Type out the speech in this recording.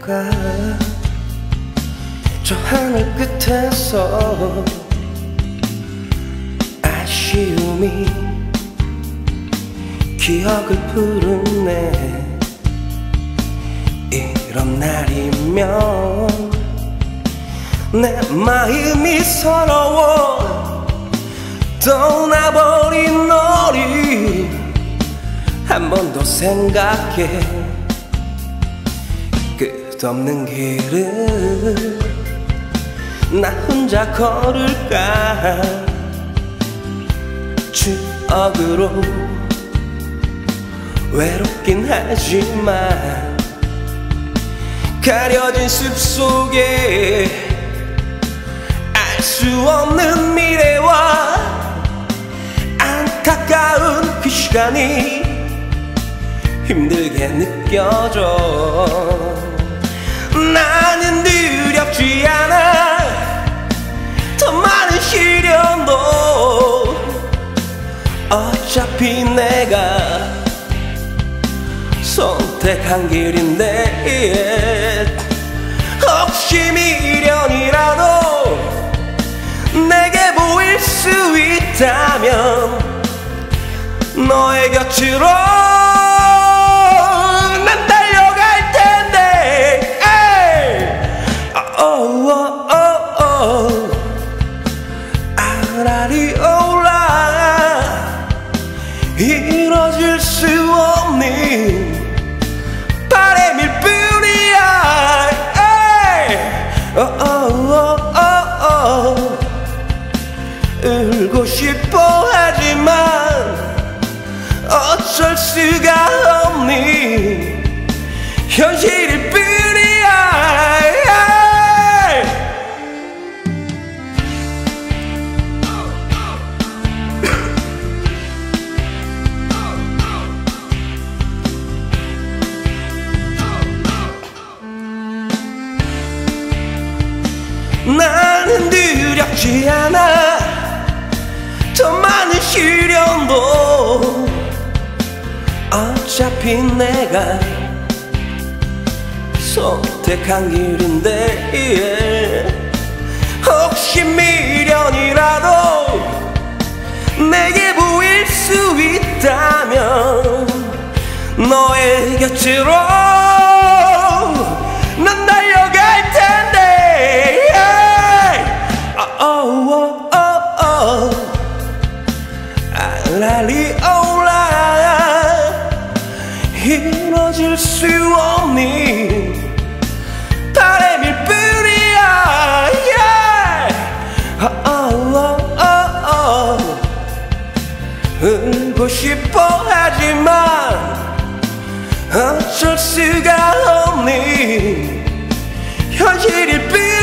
날려가 저 하늘 끝에서 아쉬움이 기억을 부르네. 이런 날이면 내 마음이 서러워 떠나버린 너를 한 번 더 생각해. 끝없는 길을 나 혼자 걸을까. 추억으로 외롭긴 하지만 가려진 숲속에 알 수 없는 미래와 안타까운 그 시간이 힘들게 느껴져. 나는 두렵지 않아 더 많은 시련도. 어차피 내가 선택한 길인데 혹시 미련이라도 내게 보일 수 있다면 너의 곁으로 난 달려갈 텐데. 아라리 올라 이뤄질 수 없는 바람일 뿐이야. 울고 싶어 하지만 어쩔 수가 없는 현실일 뿐이야. 나는 두렵지 않아 더 많은 시련도. 어차피 내가 선택한 길인데 혹시 미련이라도 내게 보일 수 있다면 너의 곁으로 난 달려갈 텐데. 아라리 올라 이뤄질 수 없는 바람일 뿐이야. 울고 싶어 하지만 어쩔 수가 없는 현실일 뿐이야.